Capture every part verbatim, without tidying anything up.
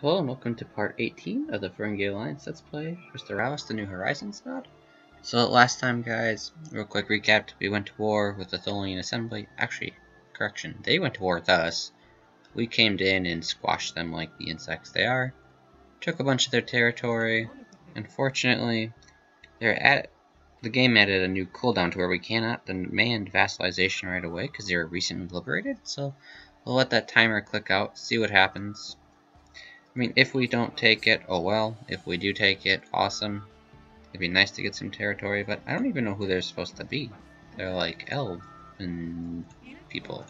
Hello and welcome to part eighteen of the Ferengi Alliance Let's Play Dressrosa, the New Horizons mod. So last time, guys, real quick recap, we went to war with the Tholian Assembly. Actually, correction, they went to war with us. We came in and squashed them like the insects they are. Took a bunch of their territory. Unfortunately, they're at the game added a new cooldown to where we cannot demand vassalization right away because they were recently liberated. So we'll let that timer click out, see what happens. I mean, if we don't take it, oh well. If we do take it, awesome. It'd be nice to get some territory, but I don't even know who they're supposed to be. They're like elven people.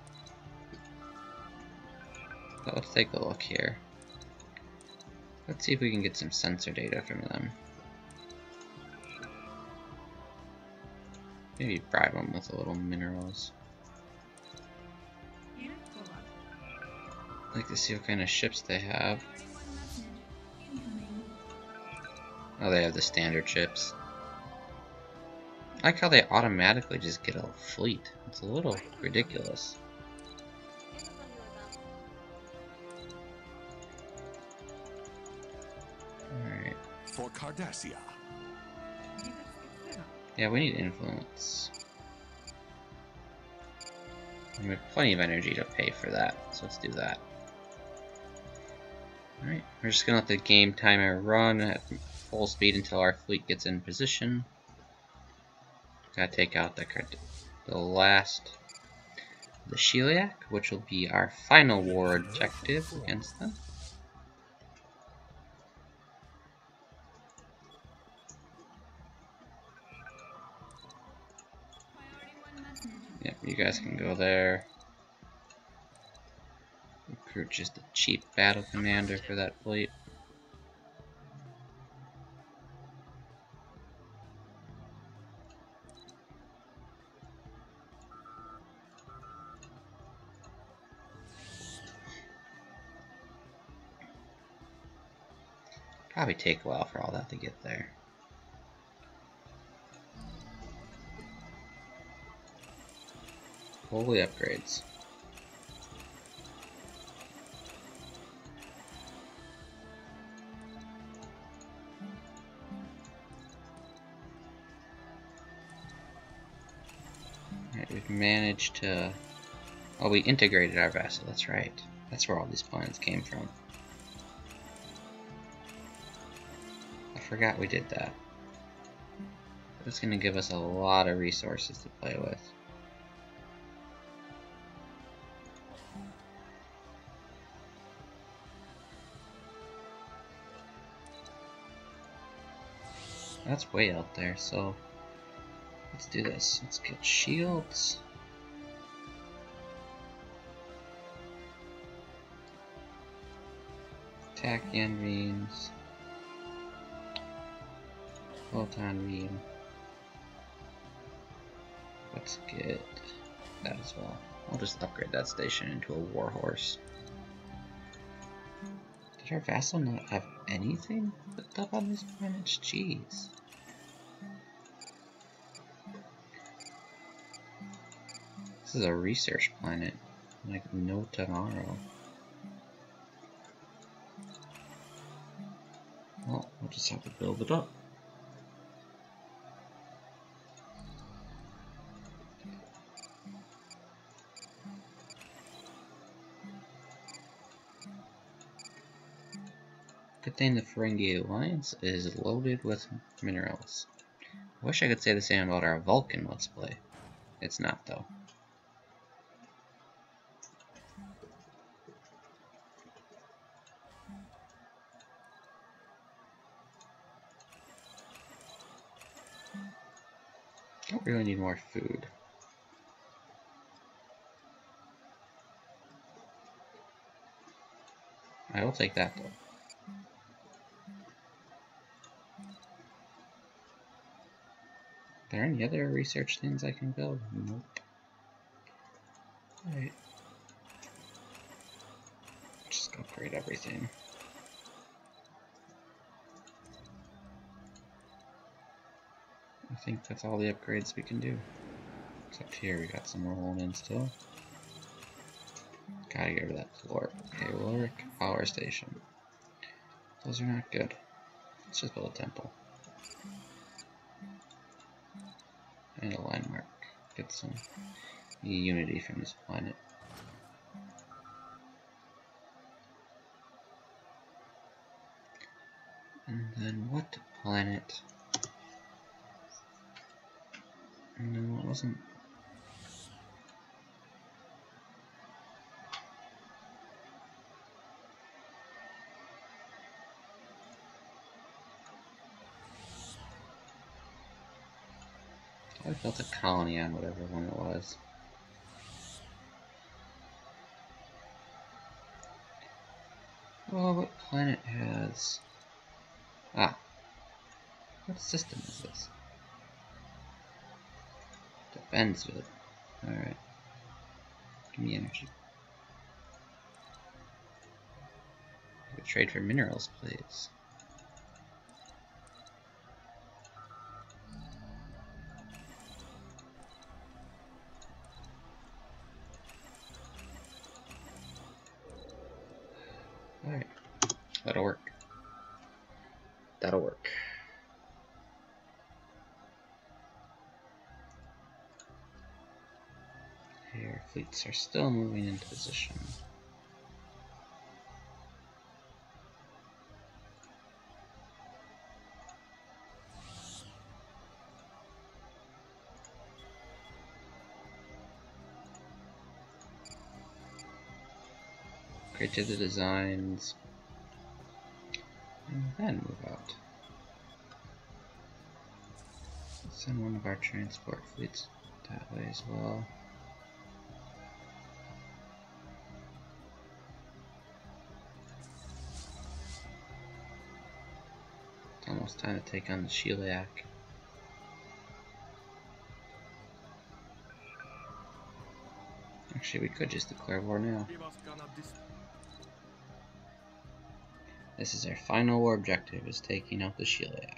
So let's take a look here. Let's see if we can get some sensor data from them. Maybe bribe them with a little minerals. I'd like to see what kind of ships they have. Oh, they have the standard ships. I like how they automatically just get a fleet. It's a little ridiculous. Alright. For Cardassia. Yeah, we need influence. And we have plenty of energy to pay for that, so let's do that. Alright, we're just gonna let the game timer run at full speed until our fleet gets in position. Gotta take out the the last the Sheliak, which will be our final war objective against them. Yep, you guys can go there. Recruit just a cheap battle commander for that fleet. Probably take a while for all that to get there. Holy upgrades. Alright, we've managed to... Oh, we integrated our vessel, that's right. That's where all these plans came from. I forgot we did that. It's going to give us a lot of resources to play with. That's way out there, so let's do this. Let's get shields. Tachyon beams. Photon beam. Let's get that as well. I'll just upgrade that station into a warhorse. Did our vassal not have anything put up on these planets? Jeez. This is a research planet, like no tomorrow. Well, we'll just have to build it up. Good thing the Ferengi Alliance is loaded with minerals. I wish I could say the same about our Vulcan Let's Play. It's not, though. Don't really need more food. I will take that, though. Are there any other research things I can build? Nope. Alright. Just upgrade everything. I think that's all the upgrades we can do. Except here we got some rolling in still. Gotta get rid of that floor. Okay, Ulrich Power Station. Those are not good. Let's just build a temple. And a landmark. Get some unity from this planet. And then what planet? No, it wasn't. I built a colony on whatever one it was. Oh, what planet has... Ah. What system is this? Defends it. Alright. Give me energy. Trade for minerals, please. Alright. That'll work. That'll work. Air fleets are still moving into position. Create the designs, and then move out. Let's send one of our transport fleets that way as well. It's almost time to take on the Sheliak. Actually, we could just declare war now. This is our final war objective, is taking out the Sheliak.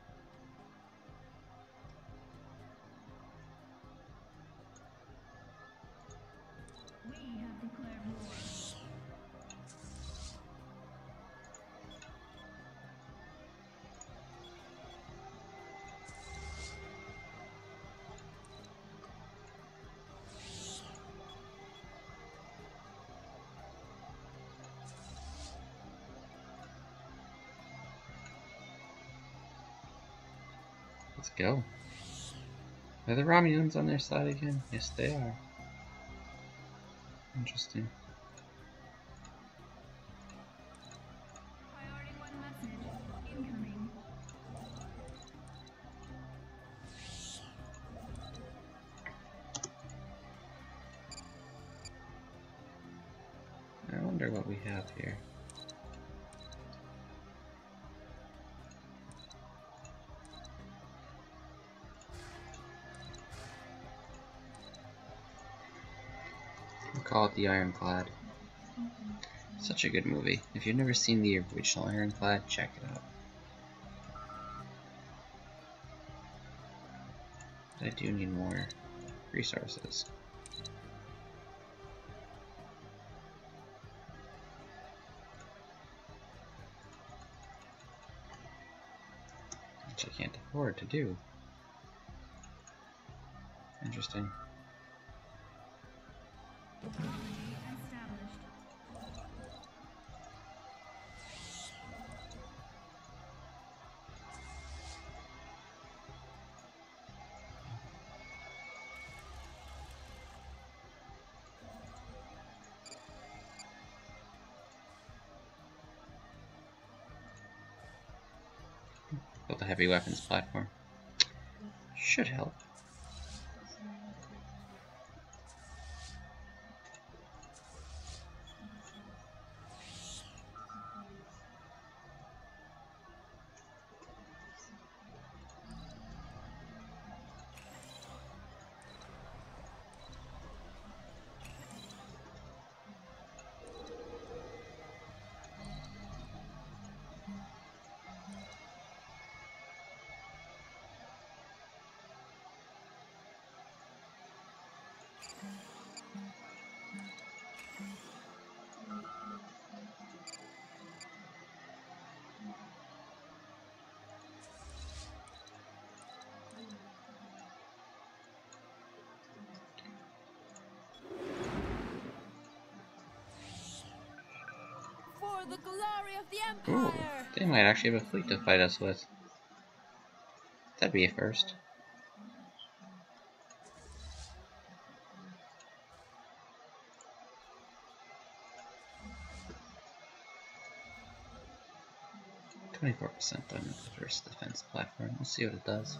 We have declared war. Let's go. Are the Romulans on their side again? Yes, they are. Interesting. Priority one message incoming. I wonder what we have here. Call it the Ironclad. Such a good movie. If you've never seen the original Ironclad, check it out. I do need more resources. Which I can't afford to do. Interesting. Established. Built a heavy weapons platform. Should help. For the glory of the Ooh, Empire! they might actually have a fleet to fight us with. That'd be a first. twenty-four percent on the first defense platform. We'll see what it does.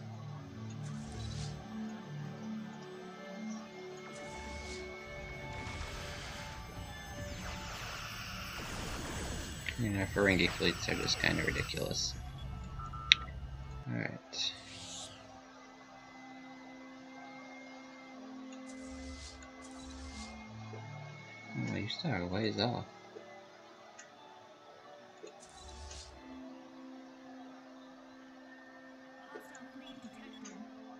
I mean, our Ferengi fleets are just kind of ridiculous. Alright. Oh, you still are a ways off. Hostile fleet detected.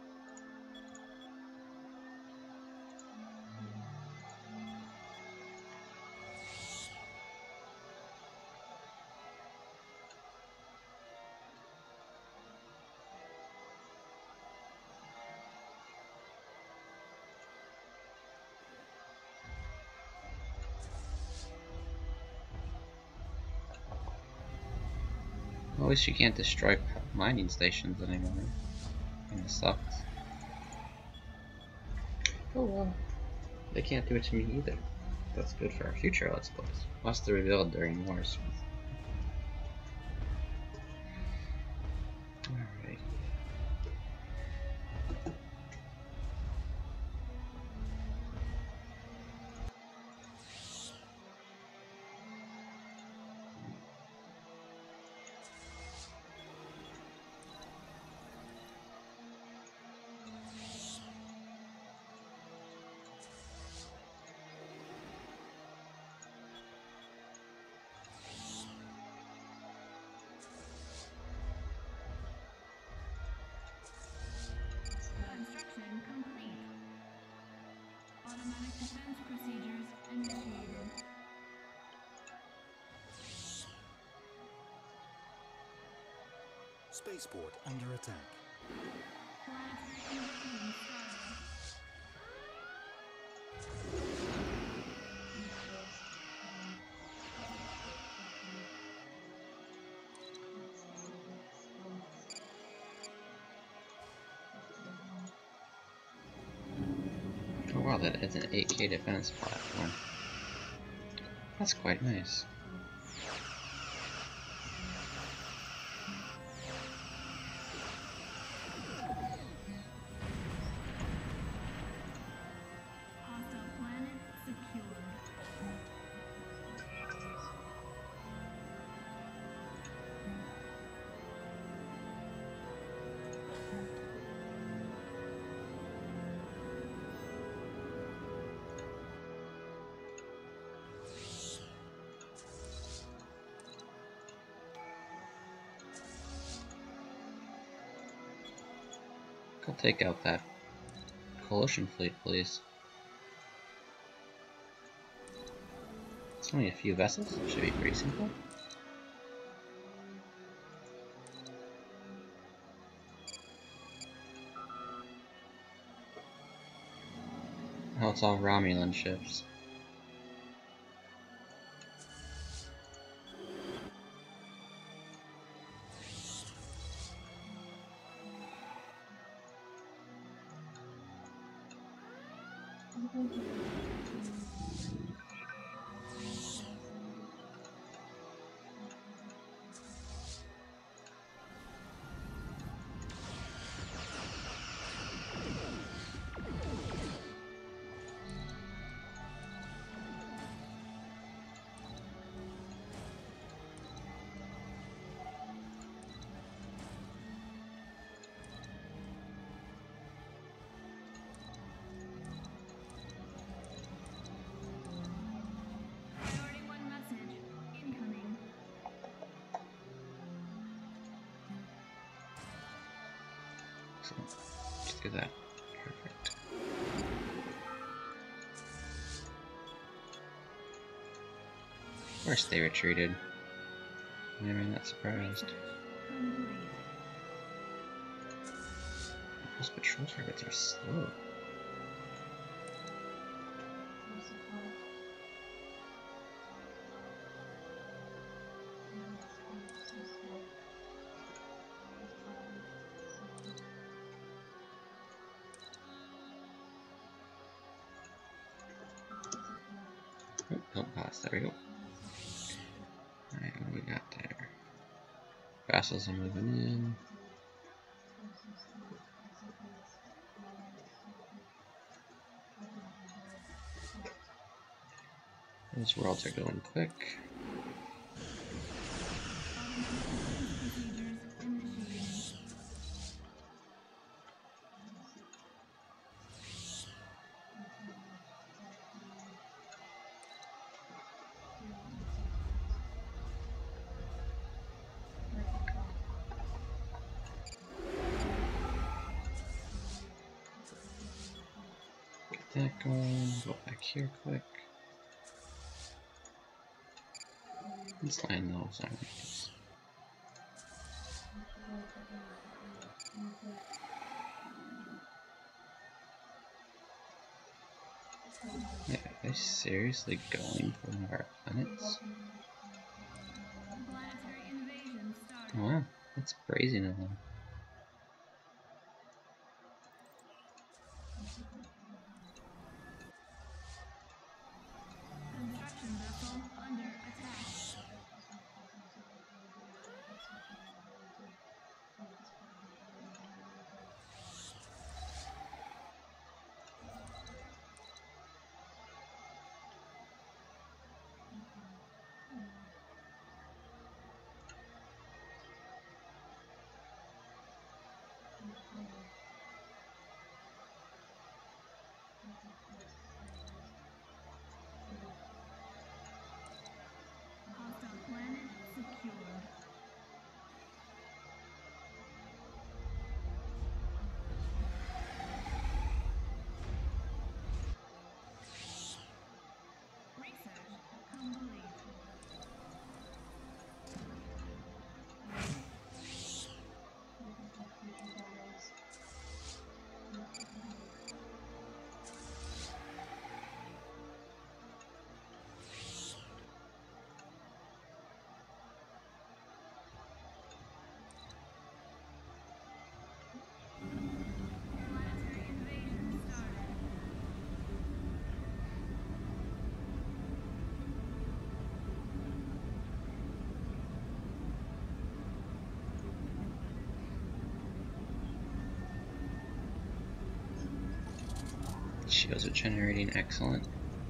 At least you can't destroy mining stations anymore. Kinda sucks. Oh well. They can't do it to me either. That's good for our future Let's Plays. Plus to rebuild during wars. Alright. Construction complete. Automatic defense procedures initiated. Spaceport under attack. Planetary invasion started. Oh wow, that is an eight K defense platform. That's quite nice. Hostile planet secured. Go take out that coalition fleet, please. It's only a few vessels. It should be pretty simple. Oh, it's all Romulan ships. Priority one message incoming. So, just do that. Perfect. Of course they retreated. I'm not surprised. Complete. Those patrol targets are slow. Yes, there we go. Alright, what do we got there? Vassals are moving in. Those worlds are going quick. Procedures initiating. Get that going. Go back here quick. Let's land those on these. Yeah, are they seriously going for one of our planets? Planetary invasion started. Wow, that's brazen of them. Construction vessel under attack. Hostile planet secured. Research complete. Planetary invasion started. Shields are generating, excellent.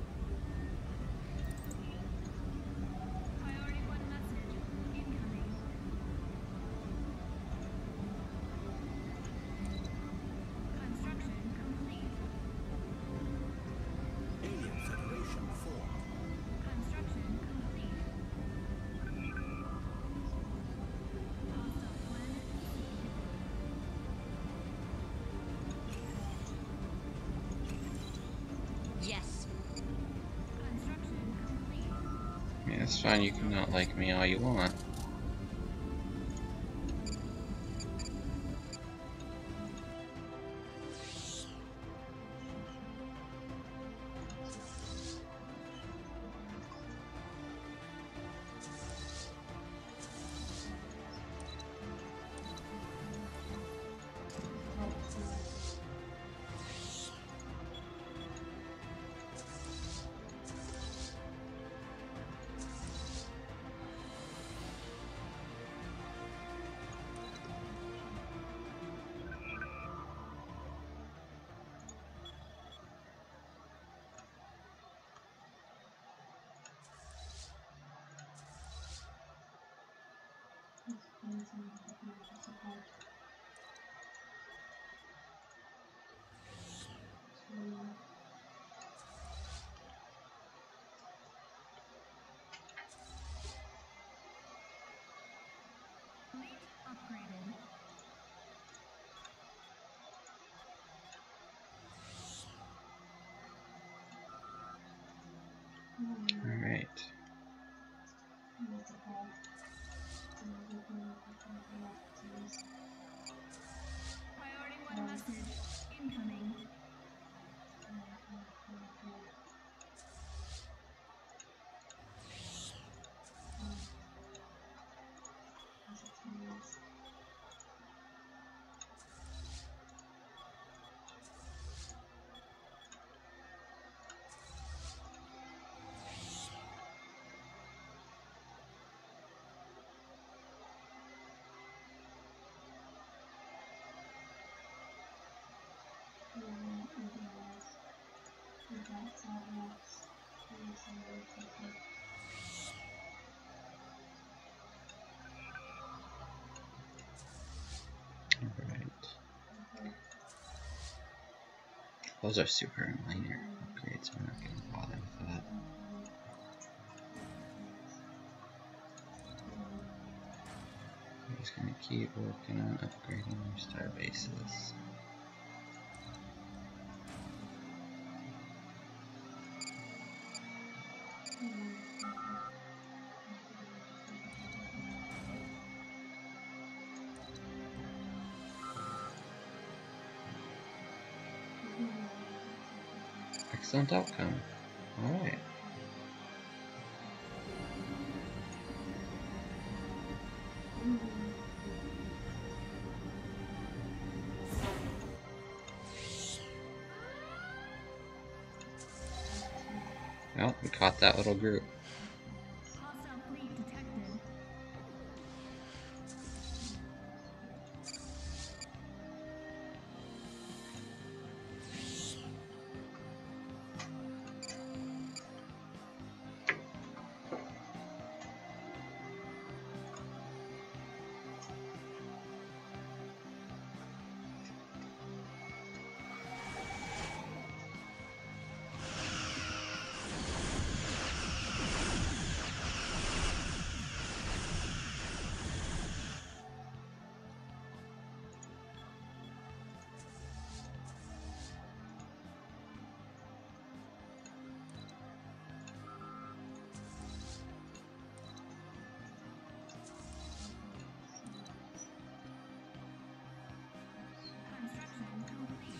Priority one message incoming. Construction complete. Alien Federation formed. Construction complete. Hostile planet secured. Yes. Construction complete. Yeah, that's fine, you can not like me all you want. Fleet upgraded. Alright. Priority one message incoming. Alright. Those are super minor upgrades, we're not going to bother with that. I'm just going to keep working on upgrading our star bases. Excellent outcome. Alright. Well, we caught that little group. Hostile fleet detected. Construction complete.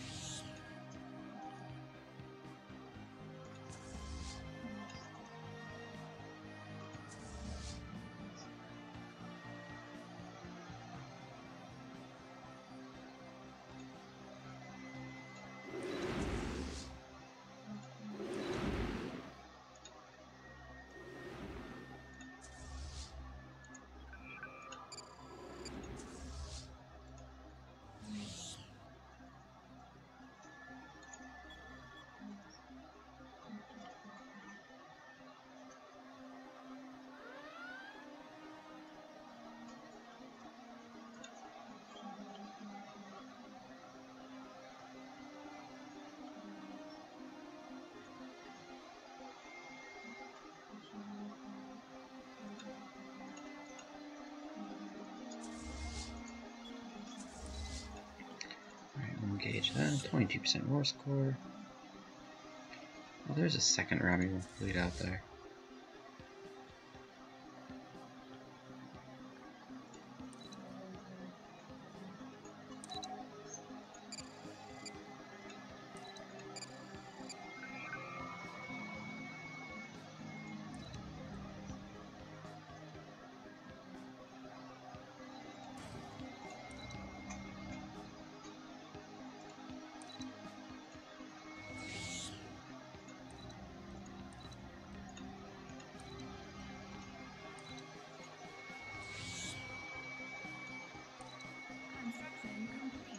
Alright, we'll engage that. twenty-two percent war score. Oh, there's a second Romulan fleet out there. Construction complete.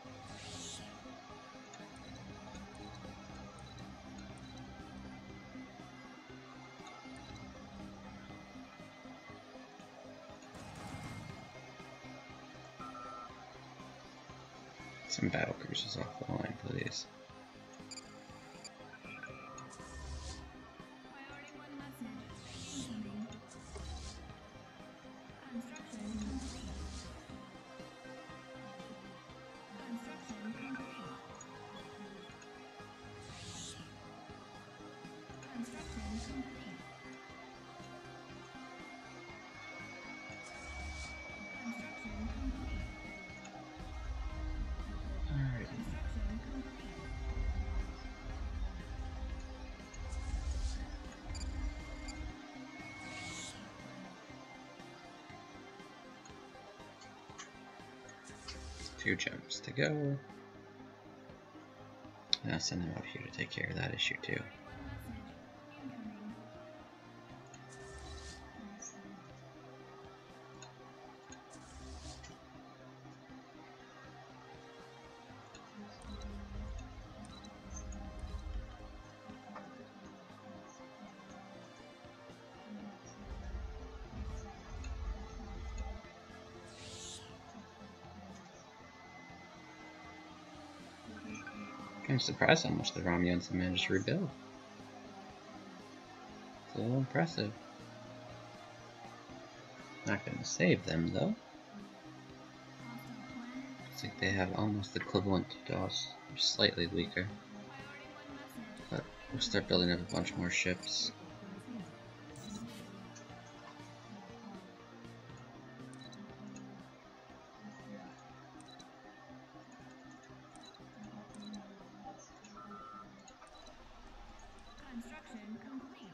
Some battle cruisers off the line, please. Priority one message incoming. Construction complete. Construction complete. Construction complete. Construction complete. Alright. Construction complete. Two jumps to go. And I'll send them out here to take care of that issue too. One message incoming. surprised how much the Romulans have managed to rebuild. It's a little impressive. Not gonna save them though. Looks like they have almost equivalent to us, or slightly weaker. But we'll start building up a bunch more ships. Construction complete.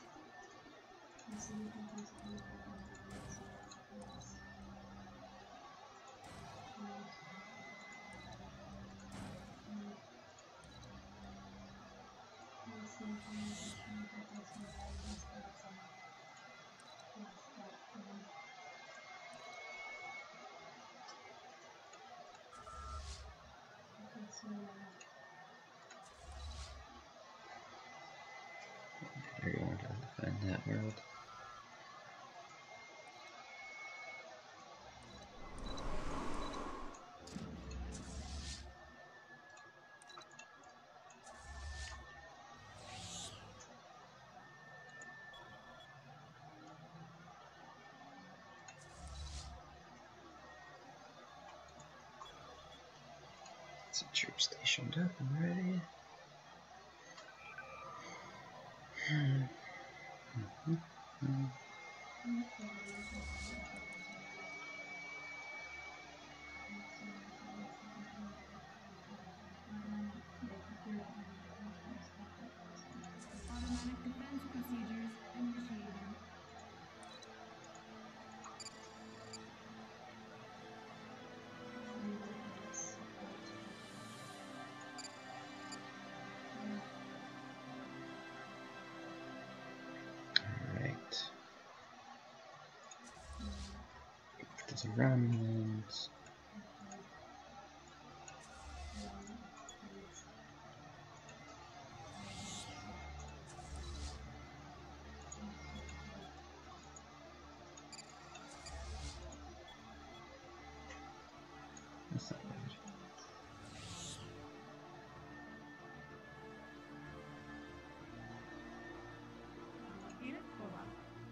They're going to defend that world. Some troops stationed up and ready. Automatic defense procedures initiated. Alright. There's a Romulans. That's not bad. Unit pull up.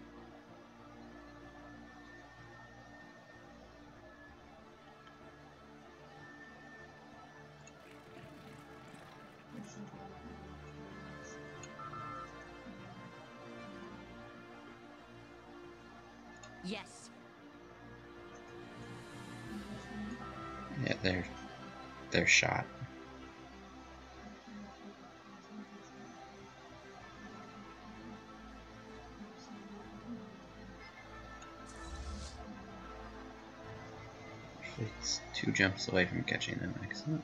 Yes. Yeah, they're they're shot. It's two jumps away from catching them. Excellent.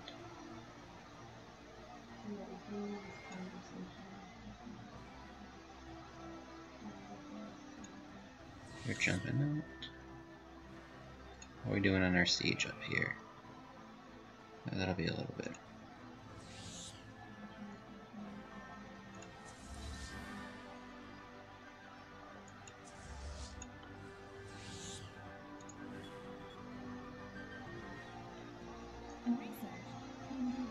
You're jumping out. What are we doing on our siege up here? Oh, that'll be a little bit. Research complete.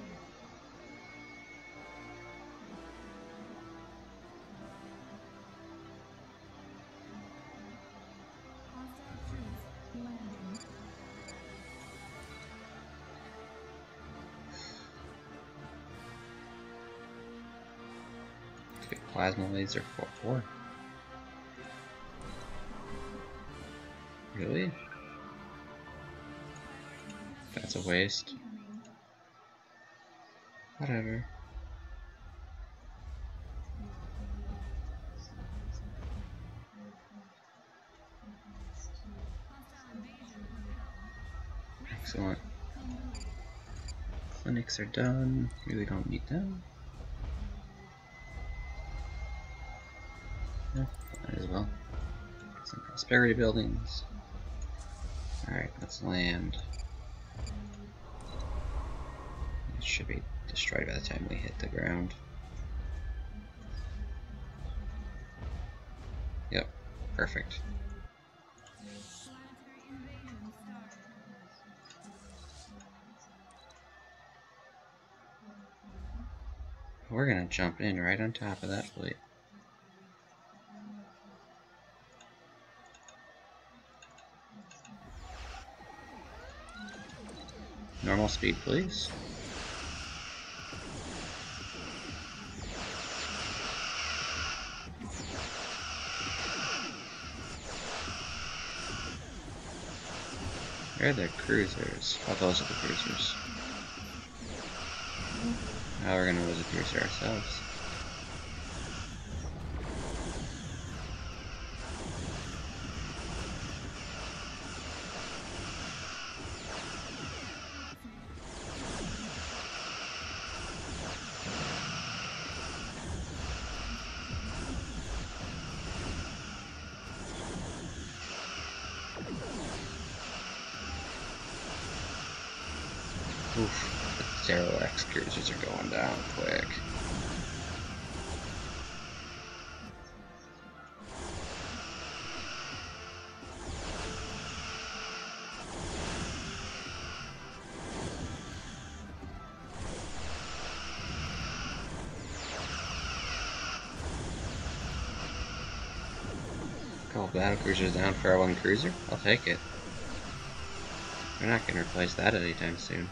Hostile troops landing. Okay, plasma laser for four. Really? That's a waste. Incoming. Whatever. Hostile invasion propelled. Excellent. Complete. Clinics are done. Really don't need them. Yeah, might as well. Some prosperity buildings. Alright, let's land. It should be destroyed by the time we hit the ground. Yep, perfect. Planetary invasion started. We're gonna jump in right on top of that fleet. Normal speed, please. Where are the cruisers? Oh, those are the cruisers. Now we're gonna lose a cruiser ourselves. Oof, the Zero X cruisers are going down quick. Couple battle cruisers down for our one cruiser? I'll take it. We're not gonna replace that anytime soon.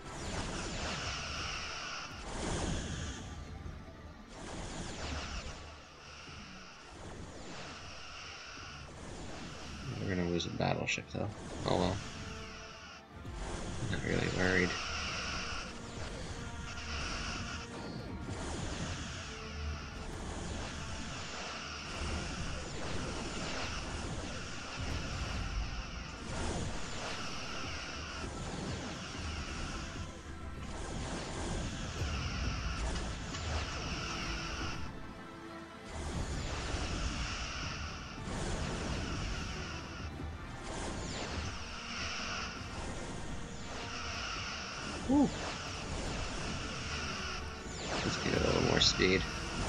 We're gonna lose a battleship though. Oh well. I'm not really worried. Woo. Let's get a little more speed.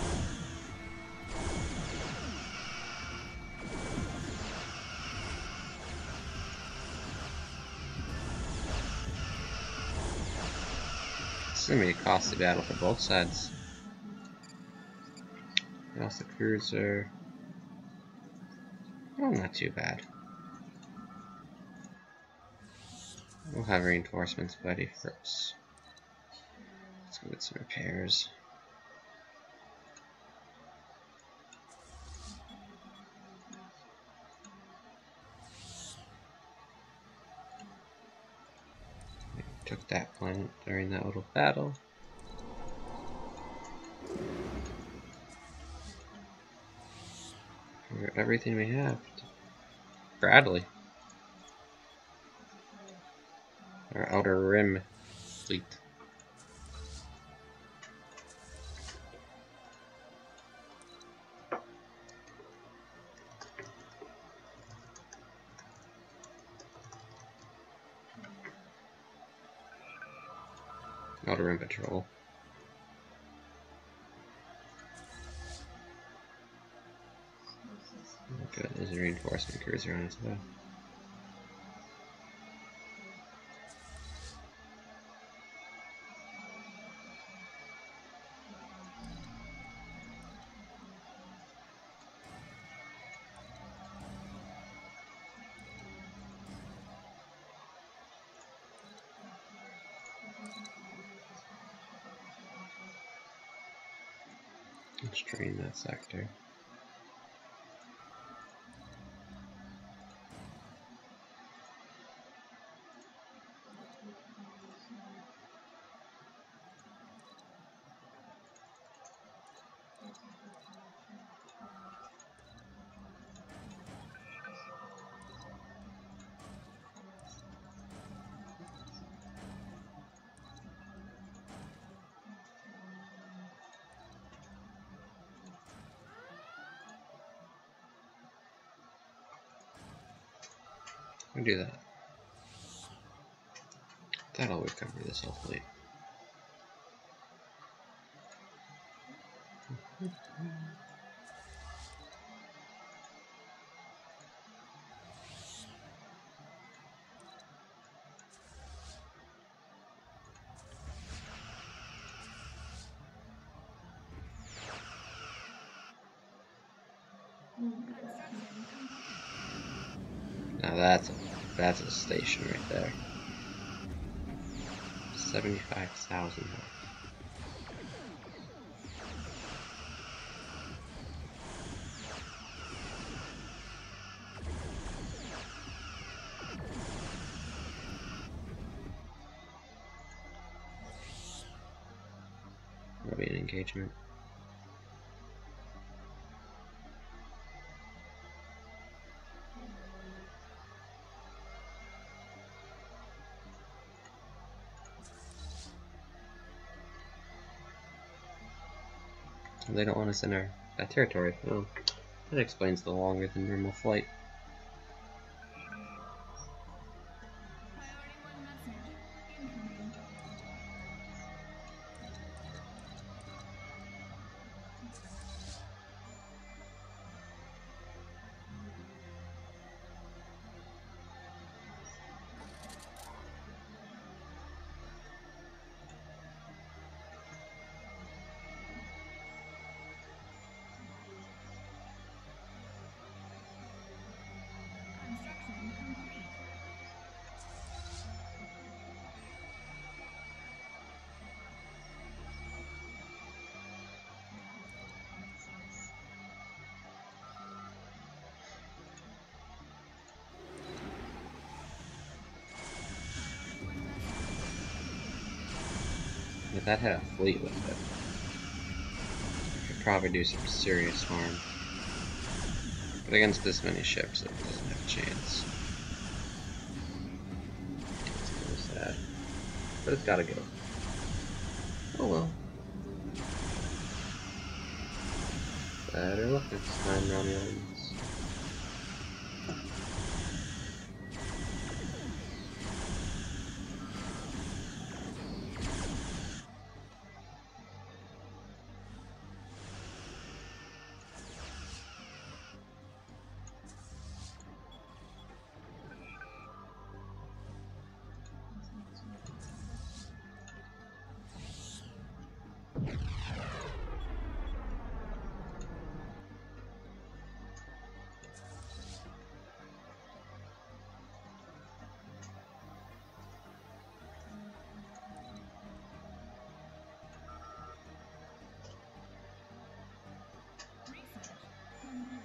It's gonna be a costly battle for both sides. Lost the cruiser. Oh, not too bad. We'll have reinforcements ready for us. Let's go get some repairs. We took that planet during that little battle. For everything we have. Bradley. Our Outer Rim fleet. Outer Rim Patrol. Good, there's a reinforcement cruiser on its way. Let's drain that sector. We'll do that. That'll recover this whole fleet. Now that's a that's a station right there. Seventy-five thousand. That'll be an engagement. They don't want us in our that territory. Oh, that explains the longer than normal flight. Priority one message incoming. Construction complete. If that had a fleet with it, it could probably do some serious harm. But against this many ships, it doesn't have a chance. It's kind of sad. But it's gotta go. Oh well. Better luck next time, Romulans. Research complete.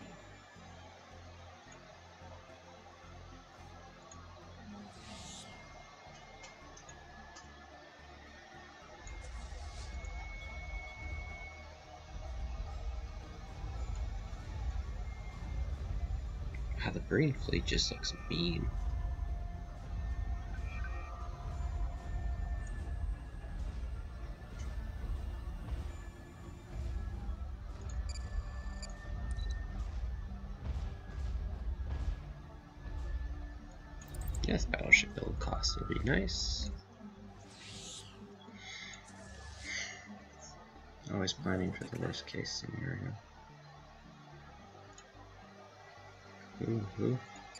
How the Marine fleet just looks mean. Yes, battleship build cost will be nice. Always planning for the worst case scenario. Ooh, ooh.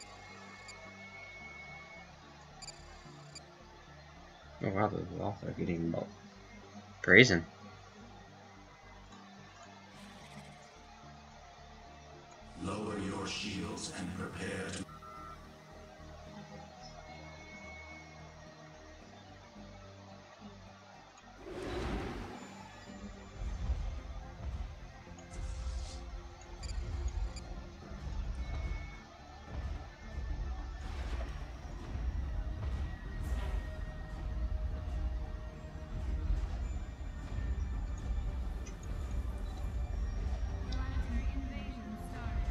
Oh wow, the Loth are getting brazen. Lower your shields and prepare to Planetary invasion started.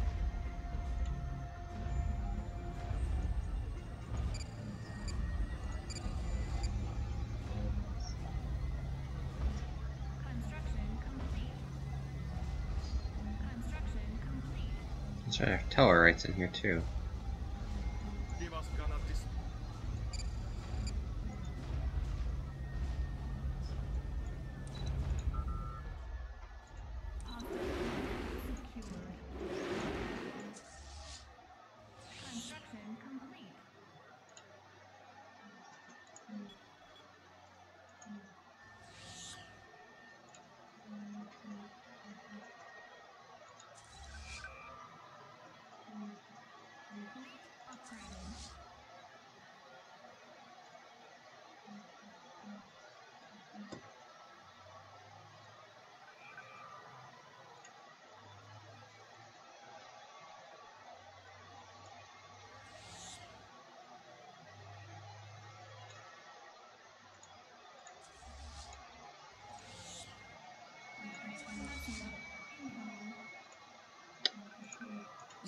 Construction complete. Construction complete. Let's try our tower rights in here too. Give us gun at this. Hostile secured. Construction complete.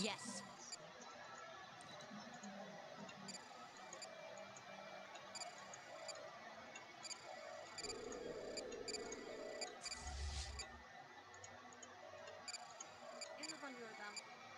Yes. Evaluate.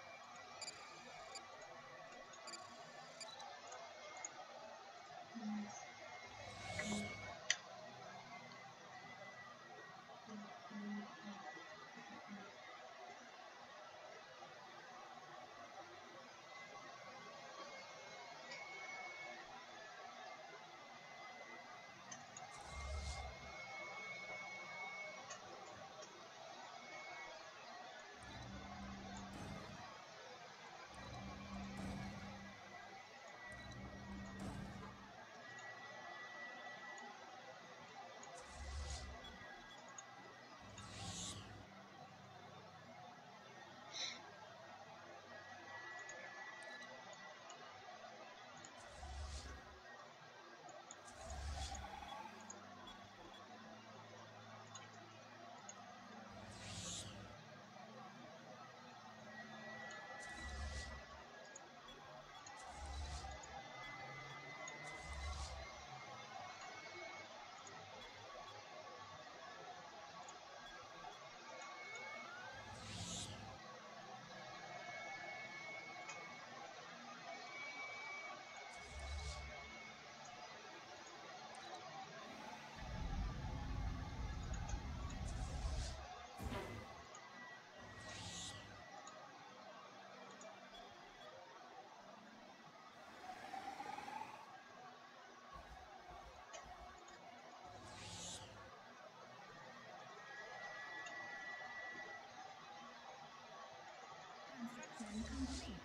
Construction complete.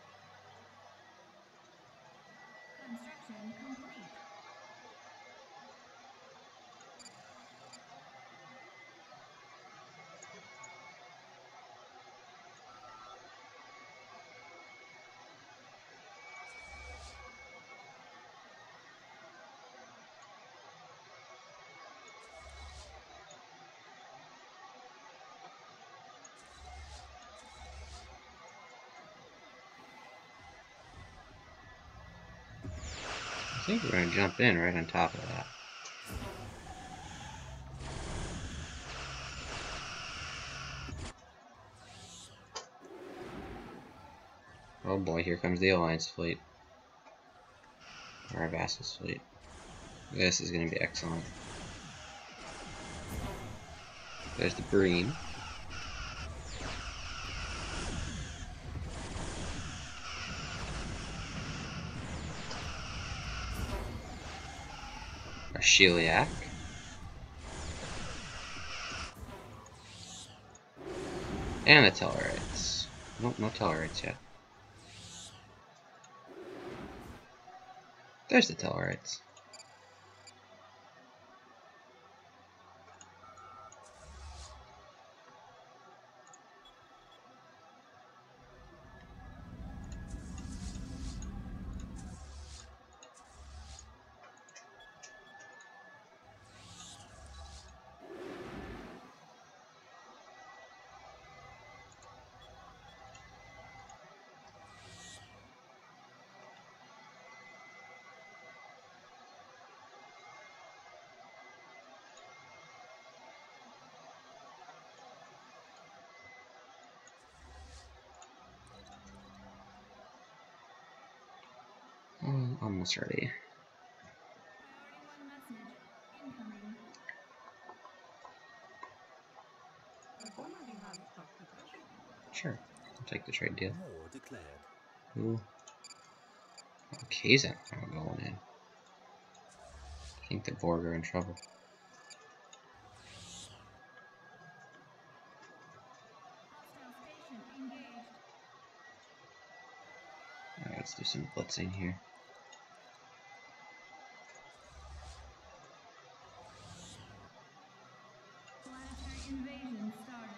Construction complete. I think we're gonna jump in right on top of that. Oh boy, here comes the Alliance fleet. Or our Vassal's fleet. This is gonna be excellent. There's the Breen. Our Sheliak. And the Tellarites. Nope, no Tellarites yet. There's the Tellarites. Mm, almost ready. Priority one message incoming. Sure. I'll take the trade deal. War declared. Ooh. Oh, Kazan are going in. I think the Borg are in trouble. Hostile station engaged. Alright, let's do some blitzing here. Planetary invasion started.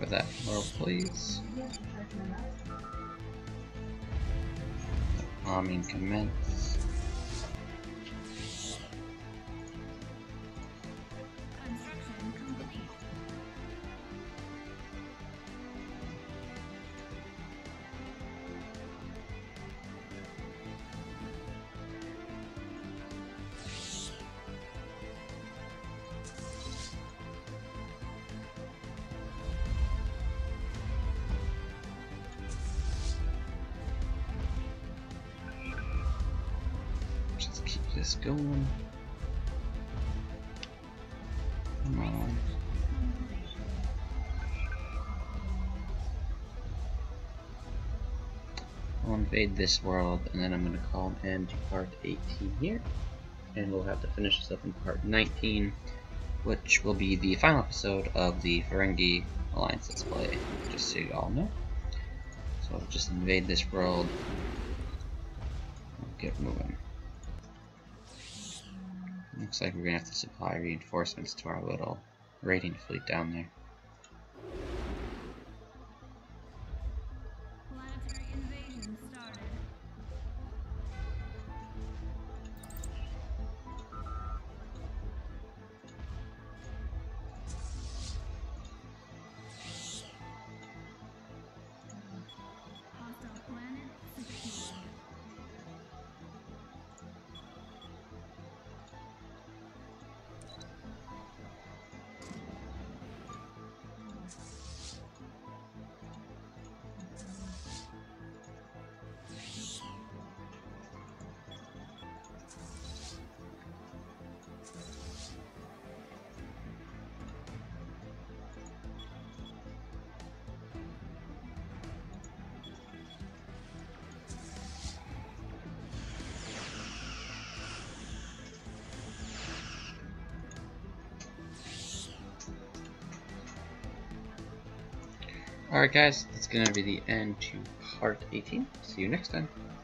for that world, please. Bombing commence. Construction complete. Just keep this going. Come on. I'll invade this world, and then I'm going to call an end to part eighteen here. And we'll have to finish this up in part nineteen, which will be the final episode of the Ferengi Alliance Let's Play, just so you all know. So I'll just invade this world and get moving. Looks like we're going to have to supply reinforcements to our little raiding fleet down there. Planetary invasion started. Hostile planet secured. Alright guys, that's going to be the end to part eighteen. See you next time.